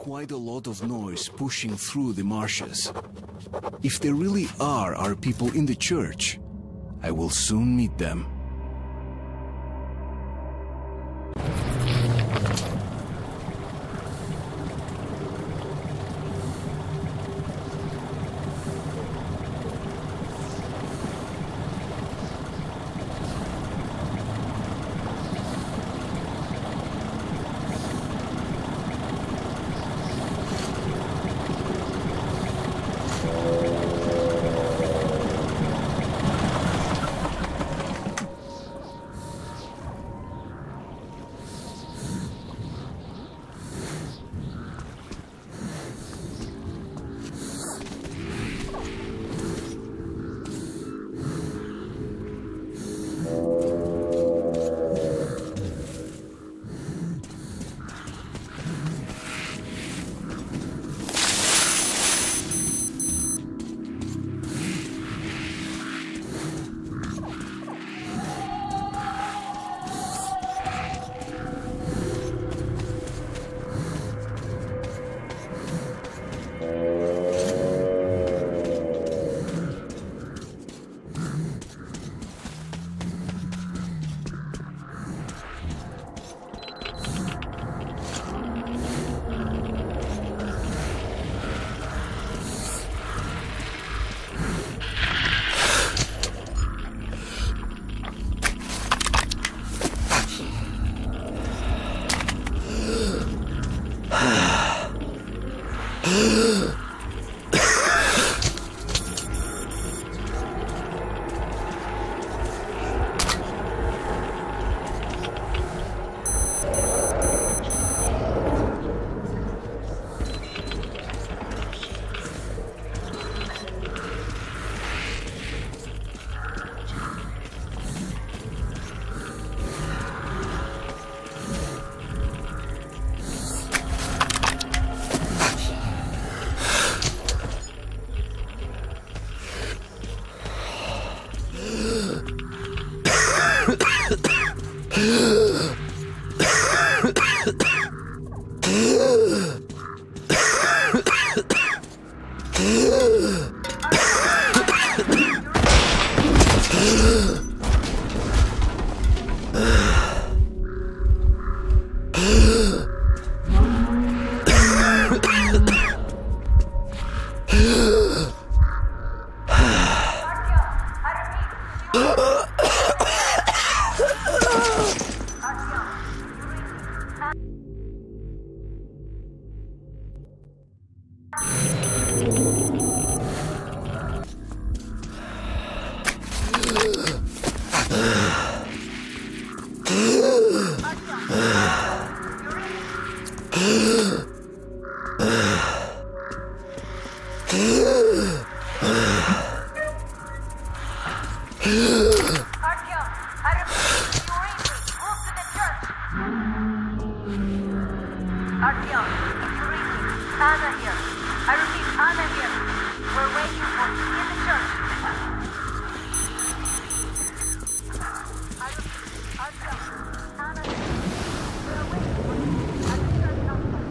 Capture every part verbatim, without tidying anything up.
quite a lot of noise pushing through the marshes. If there really are our people in the church, I will soon meet them. Artyom, you read me. Anna here. I repeat, Anna here. We're waiting for you in the church. I repeat, Artyom, Anna here. We're waiting for you at the church outside.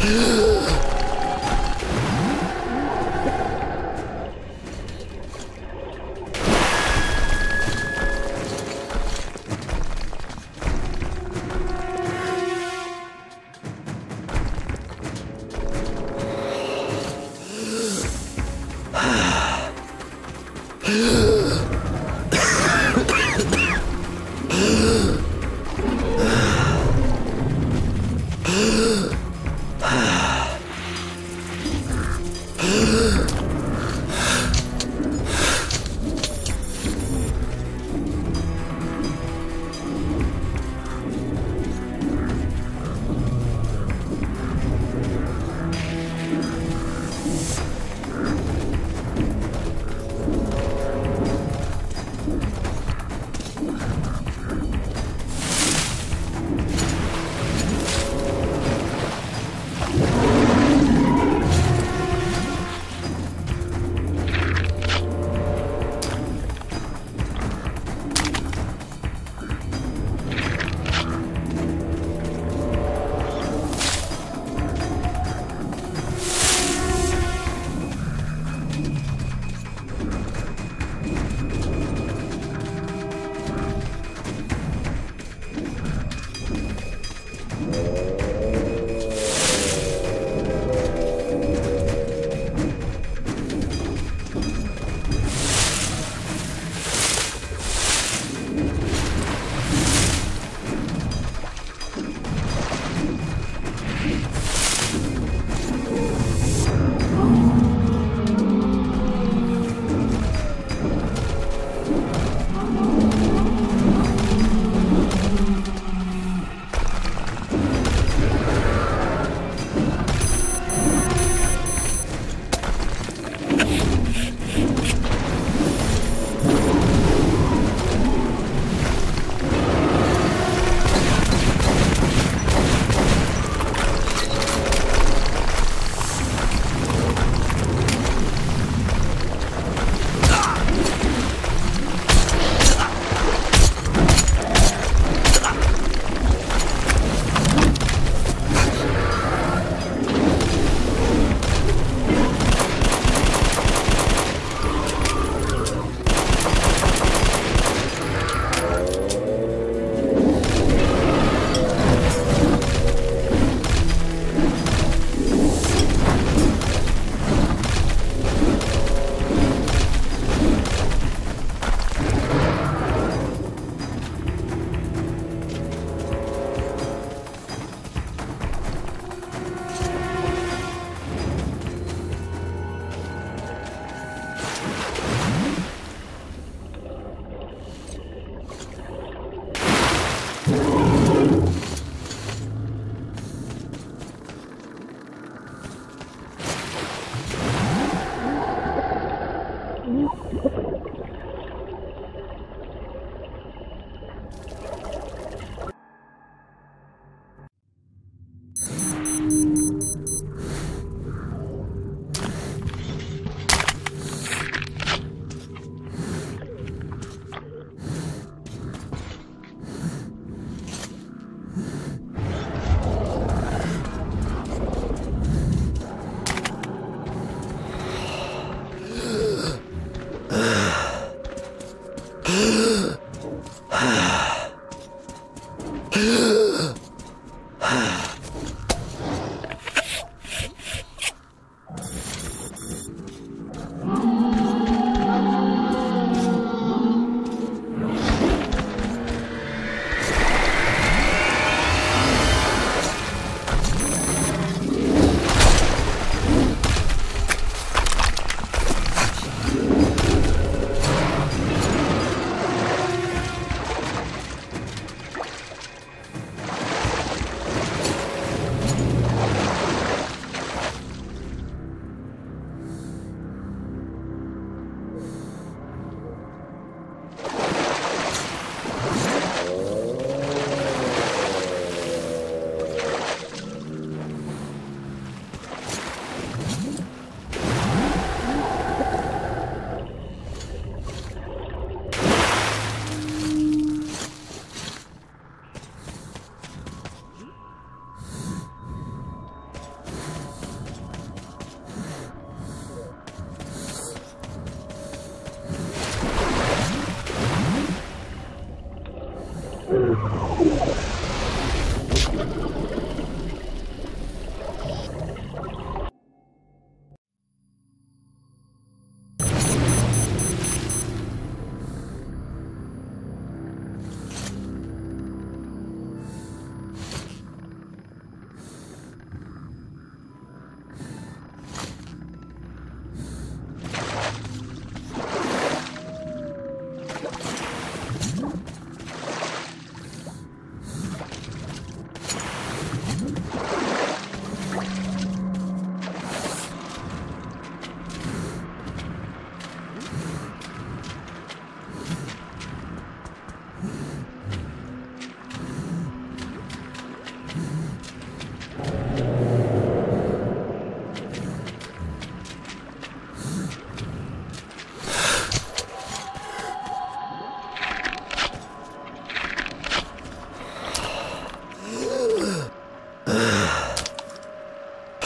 Uh...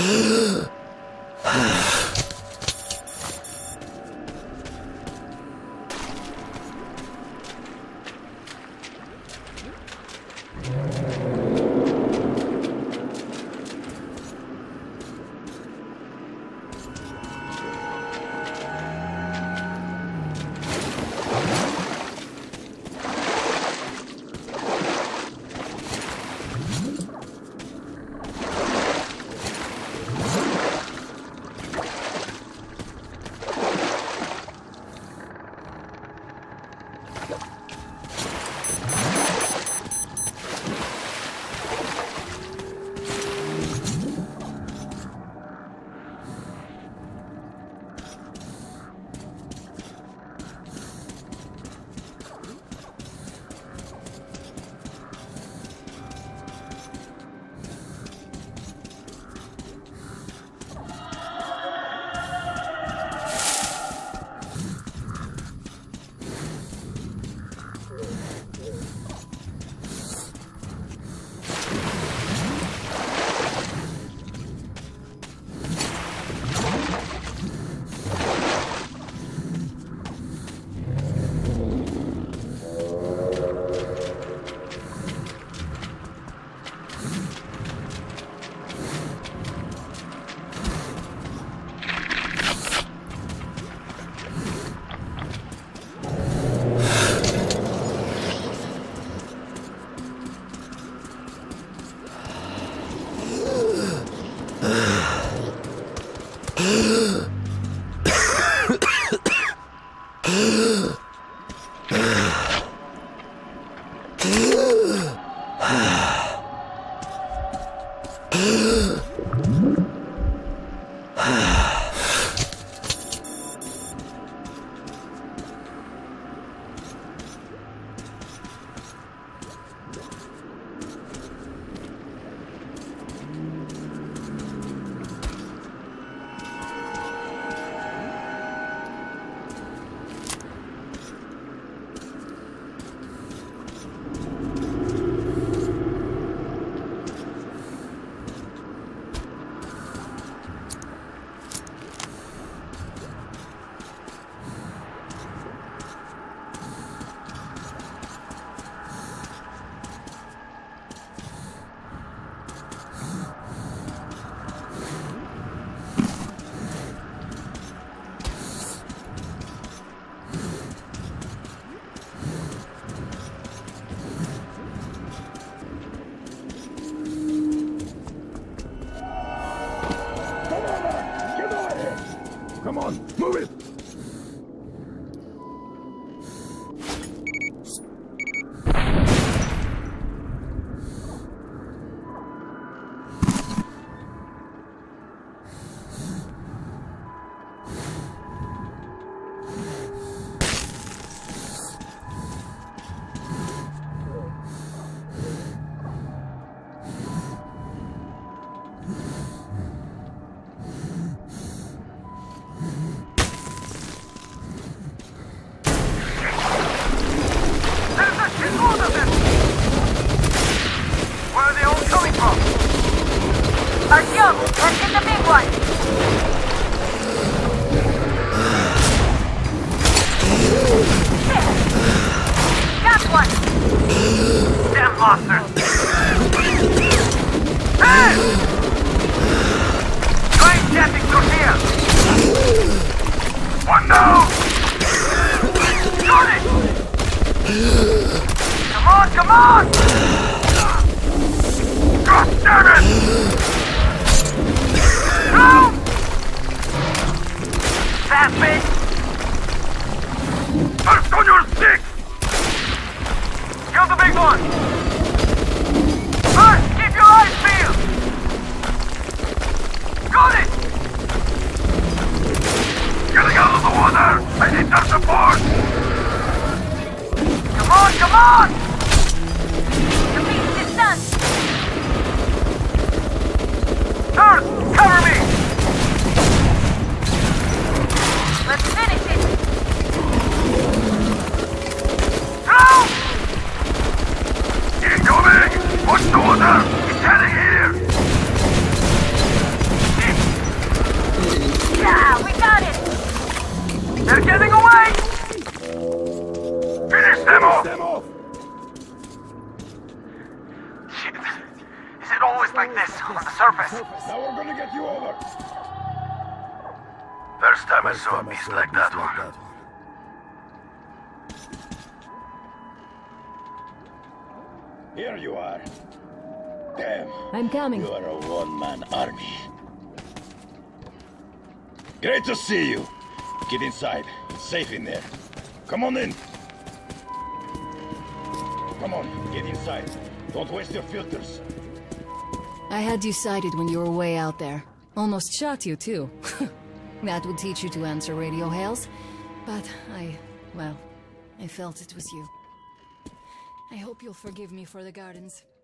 Artyom, let's hit the big one! Got one! Damn monsters! Hey! Try jetting through here! One down! Got it! Come on, come on! God damn it! No! Fast me! First on your stick! Kill the big one! First, keep your eyes peeled! over. First time I saw a beast like that one. Here you are. Damn. I'm coming. You are a one-man army. Great to see you. Get inside. It's safe in there. Come on in. Come on, get inside. Don't waste your filters. I had you sighted when you were way out there. Almost shot you, too. That would teach you to answer radio hails. But I... well, I felt it was you. I hope you'll forgive me for the gardens.